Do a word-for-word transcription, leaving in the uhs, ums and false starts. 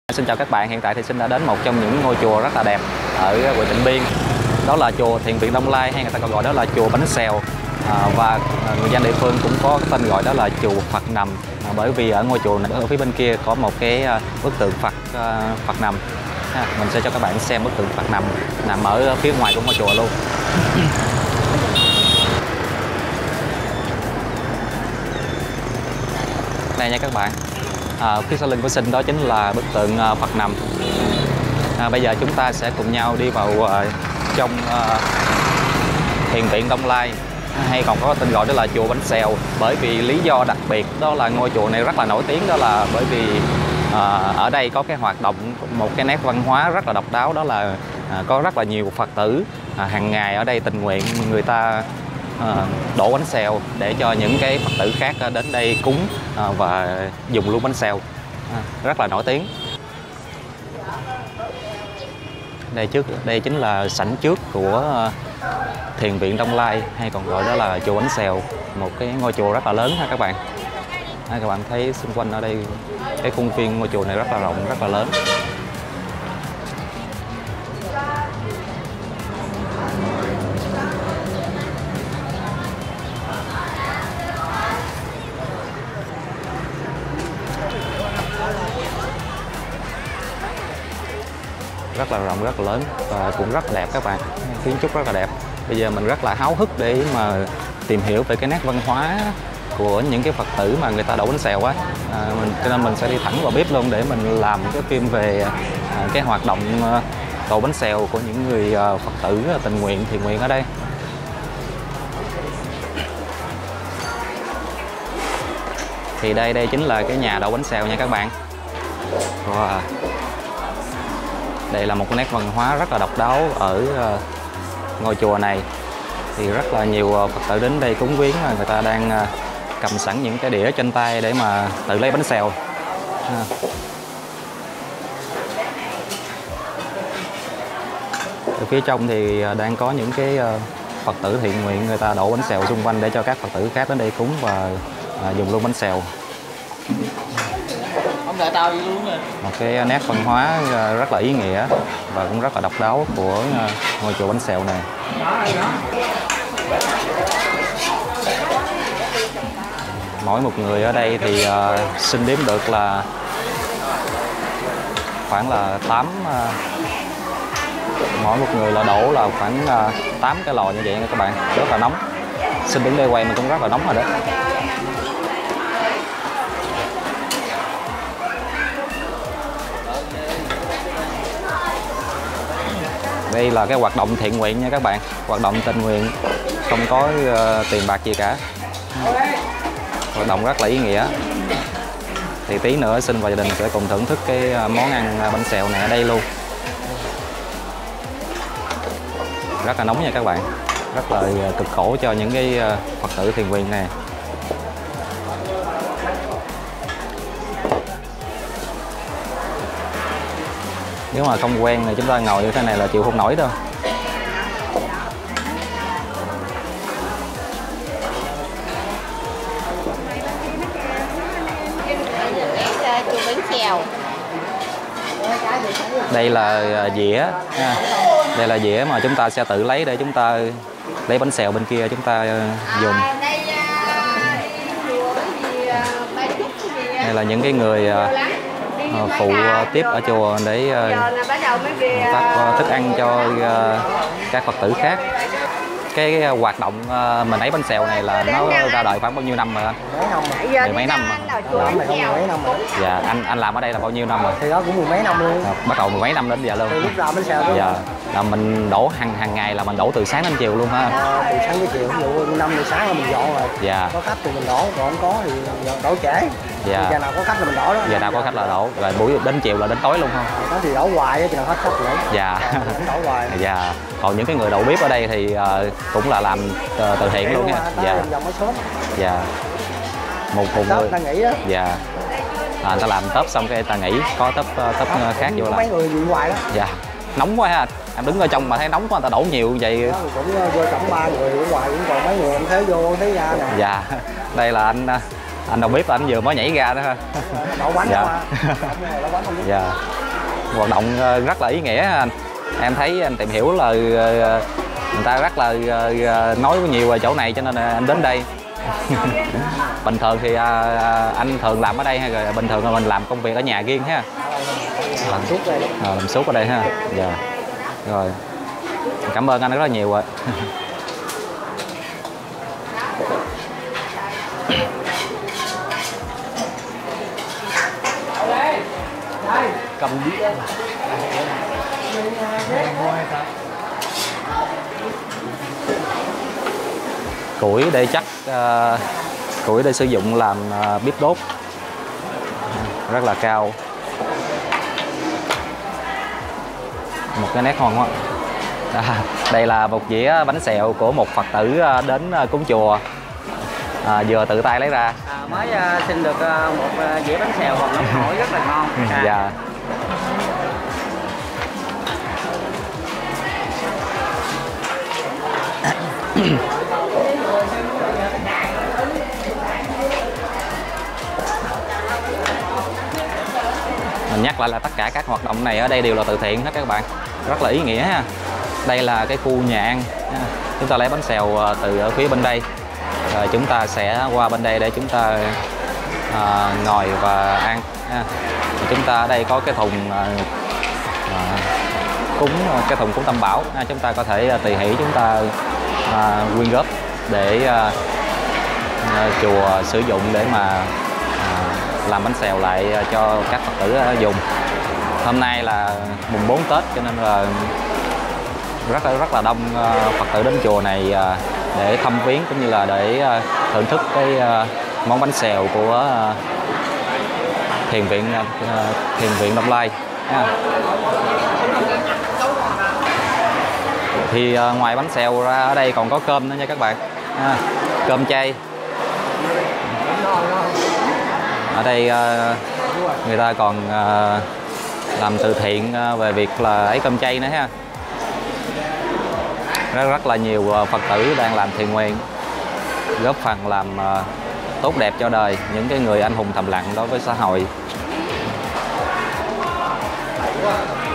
Xin chào các bạn, hiện tại thì Sinh đã đến một trong những ngôi chùa rất là đẹp ở huyện Tịnh Biên. Đó là chùa Thiền Viện Đông Lai, hay người ta còn gọi đó là chùa Bánh Xèo. À, và người dân địa phương cũng có tên gọi đó là chùa Phật Nằm, à, bởi vì ở ngôi chùa này, ở phía bên kia có một cái bức tượng Phật uh, Phật Nằm. À, mình sẽ cho các bạn xem bức tượng Phật Nằm nằm ở phía ngoài của ngôi chùa luôn. Đây nha các bạn, à, phía sau lưng của Sinh đó chính là bức tượng uh, Phật Nằm. À, bây giờ chúng ta sẽ cùng nhau đi vào uh, trong uh, Thiền Viện Đông Lai, hay còn có tên gọi đó là chùa Bánh Xèo. Bởi vì lý do đặc biệt đó là ngôi chùa này rất là nổi tiếng, đó là bởi vì à, ở đây có cái hoạt động, một cái nét văn hóa rất là độc đáo, đó là à, có rất là nhiều Phật tử à, hàng ngày ở đây tình nguyện người ta à, đổ bánh xèo để cho những cái Phật tử khác đến đây cúng à, và dùng luôn bánh xèo, à, rất là nổi tiếng. Đây trước đây chính là sảnh trước của Thiền Viện Đông Lai, hay còn gọi đó là chùa Bánh Xèo, một cái ngôi chùa rất là lớn ha các bạn. À, các bạn thấy xung quanh ở đây cái khuôn viên ngôi chùa này rất là rộng, rất là lớn. Rất là rộng, rất là lớn và cũng rất là đẹp các bạn, kiến trúc rất là đẹp. Bây giờ mình rất là háo hức để mà tìm hiểu về cái nét văn hóa của những cái Phật tử mà người ta đổ bánh xèo á, à, mình, cho nên mình sẽ đi thẳng vào bếp luôn để mình làm cái phim về à, cái hoạt động à, đổ bánh xèo của những người à, Phật tử à, tình nguyện, thiện nguyện ở đây. Thì đây đây chính là cái nhà đổ bánh xèo nha các bạn. Wow. Đây là một cái nét văn hóa rất là độc đáo ở uh, ngôi chùa này. Thì rất là nhiều uh, Phật tử đến đây cúng viếng, người ta đang uh, cầm sẵn những cái đĩa trên tay để mà tự lấy bánh xèo. À. Ở phía trong thì uh, đang có những cái uh, Phật tử thiện nguyện, người ta đổ bánh xèo xung quanh để cho các Phật tử khác đến đây cúng và uh, dùng luôn bánh xèo. Một cái nét văn hóa rất là ý nghĩa và cũng rất là độc đáo của ngôi chùa Bánh Xèo này. Mỗi một người ở đây thì uh, xin đếm được là khoảng là tám uh, mỗi một người là đổ là khoảng uh, tám cái lò như vậy nha các bạn, rất là nóng. Xin đứng đây quay mình cũng rất là nóng rồi đó. Đây là cái hoạt động thiện nguyện nha các bạn, hoạt động tình nguyện, không có uh, tiền bạc gì cả. Hoạt động rất là ý nghĩa. Thì tí nữa Sinh và gia đình sẽ cùng thưởng thức cái món ăn bánh xèo này ở đây luôn. Rất là nóng nha các bạn, rất là cực khổ cho những cái Phật tử thiện nguyện này. Nếu mà không quen thì chúng ta ngồi như thế này là chịu không nổi đâu. Đây là dĩa, đây là dĩa mà chúng ta sẽ tự lấy để chúng ta lấy bánh xèo bên kia chúng ta dùng. Đây là những cái người phụ tiếp ở chùa để phát thức ăn cho các Phật tử khác. Cái hoạt động mình ấy bánh xèo này là nó ra đời khoảng bao nhiêu năm rồi anh? Mười mấy năm mà. Dạ, anh anh làm ở đây là bao nhiêu năm rồi? Thì đó cũng mười mấy năm luôn. À, bắt đầu mười mấy năm đến giờ luôn. Từ lúc ra bánh xèo luôn. Dạ. Là mình đổ hàng hàng ngày, là mình đổ từ sáng đến chiều luôn ha. À, từ sáng đến chiều, ví dụ năm giờ sáng là mình dọn rồi. Dạ. Có khách thì mình đổ, còn không có thì đổ trễ. Dạ. Giờ nào có khách là mình đổ đó. Giờ nào có khách là đổ. Rồi buổi đến chiều là đến tối luôn không? Đó thì đổ hoài chứ nào hết khách nữa. Dạ. Đổ hoài. Dạ. Còn những cái người đầu bếp ở đây thì uh, cũng là làm uh, từ thiện luôn nha. Dạ. Dạ. Một một người. Ta nghỉ đó. Dạ. À, người ta làm tớp xong cái ta nghỉ, có tớp tớp khác vô làm. Mấy người gì hoài đó. Dạ. Nóng quá ha. Em đứng ở trong mà thấy nóng quá, người ta đổ nhiều vậy. Đó, cũng vô tổng ba người ở ngoài, cũng còn mấy người em thấy vô thấy ra nè. Dạ. Đây là anh anh đầu bếp, anh vừa mới nhảy ra đó ha. Đậu bánh dạ. mà. Đậu bánh không biết. Dạ. hoạt động rất là ý nghĩa anh. Em thấy anh tìm hiểu là người ta rất là nói nhiều về chỗ này cho nên là anh đến đây. Bình thường thì anh thường làm ở đây hay là bình thường là mình làm công việc ở nhà riêng ha? Làm suốt đây. À, làm suốt ở đây ha. Dạ. Rồi. Cảm ơn anh rất là nhiều ạ. Cầm đĩa. Củi để chắc uh, củi để sử dụng làm uh, bếp đốt rất là cao. Một cái nét ngon quá. À, đây là một dĩa bánh xèo của một Phật tử đến cúng chùa, à, vừa tự tay lấy ra. À, mới uh, xin được uh, một uh, dĩa bánh xèo còn nóng hổi rất là ngon. À. Dạ. Mình nhắc lại là tất cả các hoạt động này ở đây đều là từ thiện hết các bạn, rất là ý nghĩa ha. Đây là cái khu nhà ăn, chúng ta lấy bánh xèo từ ở phía bên đây, rồi chúng ta sẽ qua bên đây để chúng ta à, ngồi và ăn ha. Chúng ta ở đây có cái thùng à, cúng, cái thùng cúng Tam Bảo, à, chúng ta có thể tùy hỷ chúng ta à, quyên góp để à, à, chùa sử dụng để mà à, làm bánh xèo lại cho các Phật tử dùng. Hôm nay là mùng bốn Tết cho nên là rất là rất là đông Phật tử đến chùa này để thăm viếng cũng như là để thưởng thức cái món bánh xèo của thiền viện thiền viện Đông Lai. Thì ngoài bánh xèo ra ở đây còn có cơm nữa nha các bạn, cơm chay. Ở đây người ta còn làm từ thiện về việc là ấy cơm chay nữa ha. Rất rất là nhiều Phật tử đang làm thiện nguyện, góp phần làm tốt đẹp cho đời, những cái người anh hùng thầm lặng đối với xã hội.